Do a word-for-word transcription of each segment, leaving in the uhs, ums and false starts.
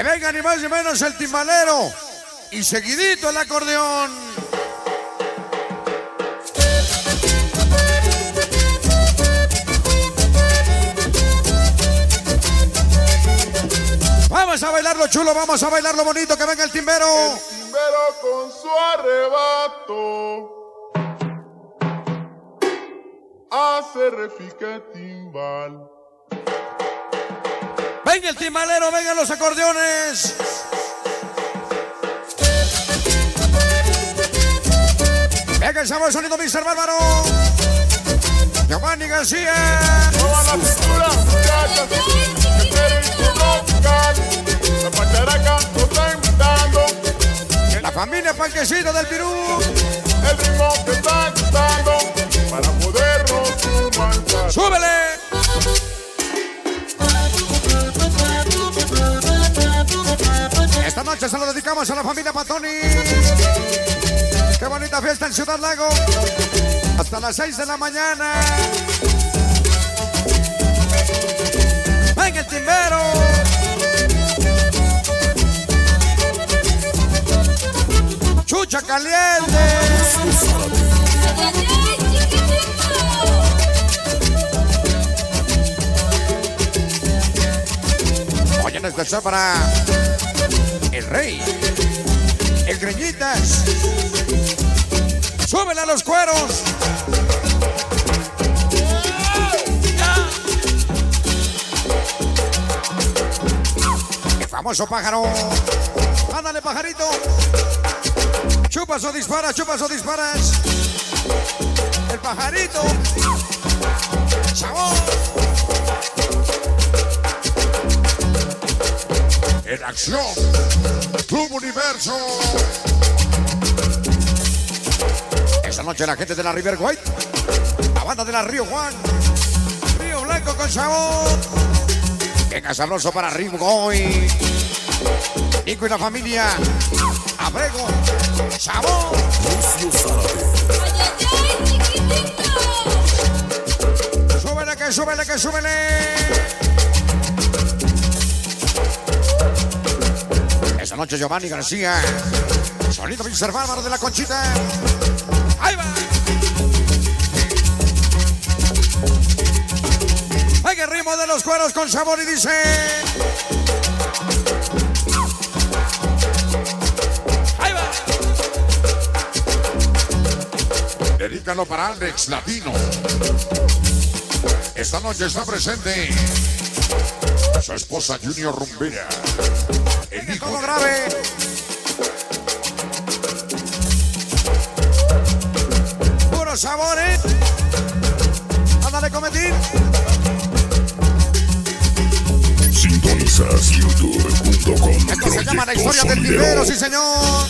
Que venga ni más ni menos el timbalero. Y seguidito el acordeón. Vamos a bailarlo chulo, vamos a bailarlo bonito, que venga el timbero. El timbero con su arrebato hace refique timbal. Venga el timbalero, vengan los acordeones. Venga el sabor sonido mister Bárbaro. Giovanni García. Mueva la cintura, muchachas, que quieren colocar. La pacharaca nos está invitando. La familia Panquecito del Pirú. El ritmo que está gustando para podernos humanizar. ¡Súbele! Esta noche se lo dedicamos a la familia Patoni. Qué bonita fiesta en Ciudad Lago. Hasta las seis de la mañana. Venga el timbero. Chucha caliente. Oye, en especial para el rey, el Greñitas. Súbele a los cueros. El famoso pájaro. Ándale, pajarito. Chupas o disparas, chupas o disparas. El pajarito. ¡Sabor! En acción, Club Universo. Esta noche la gente de la River White, la banda de la Río Juan, Río Blanco con sabor. Venga sabroso para Río Goy. Nico y la familia, Abrego, sabor. Súbele que súbele que súbele. Esta noche Giovanni García, sonido mister Bárbaro de la Conchita. ¡Ahí va! ¡Ay, el ritmo de los cueros con sabor! Y dice... ¡Ahí va! Dedícalo para Alex Latino. Esta noche está presente su esposa Junior Rumbera. El hijo todo grave. Puros sabores. Ándale, cometín. Sintonizas youtube punto com. Esto se llama la historia del timbero, sí señor.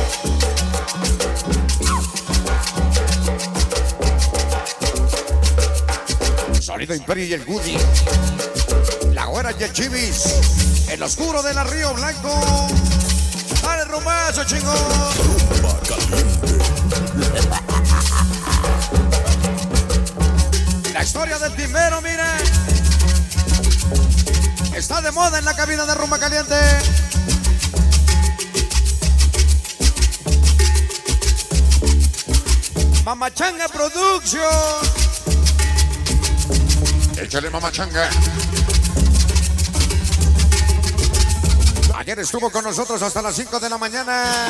Sonido Imperio y el Goody. La güera y el Chivis. El oscuro de la Río Blanco. Dale rumbazo, chingón. Rumba caliente. La historia del timbero, mira. Está de moda en la cabina de Rumba Caliente. Mamachanga Production. Échale Mamachanga. Ayer estuvo con nosotros hasta las cinco de la mañana.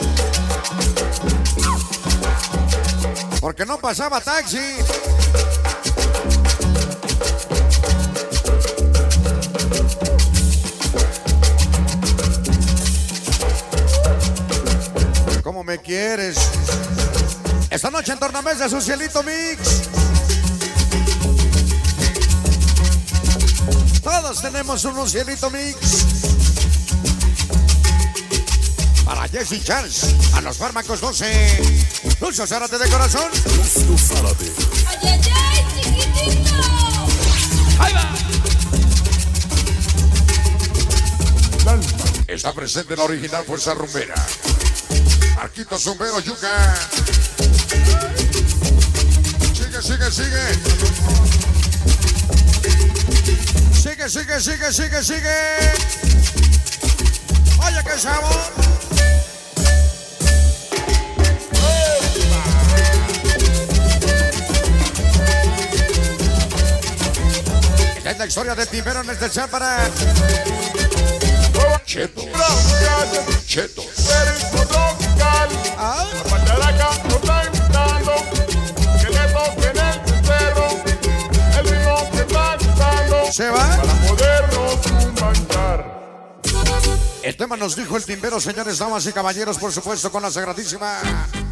Porque no pasaba taxi. ¿Cómo me quieres? Esta noche en Tornamesa su Cielito Mix. Todos tenemos un Cielito Mix. Para Jesse Charles, a los fármacos doce. Lucio Zárate de corazón. Lucio Zárate. ¡Ay, ay, ay, chiquitito! ¡Ahí va! Está presente la original Fuerza Rumbera. Marquito Zumbero Yuca. Sigue, sigue, sigue. Sigue, sigue, sigue, sigue, sigue. Oye, qué sabor. Esta es la historia de Timbero en este chat para Chetos. Muchachos, Chetos. ritmo tropical. ah, La pacharaca nos está invitando. Que le toquen el cerro. El ritmo que está gustando. se va. Para podernos manchar. El tema nos dijo el Timbero, señores, damas y caballeros, por supuesto, con la sagradísima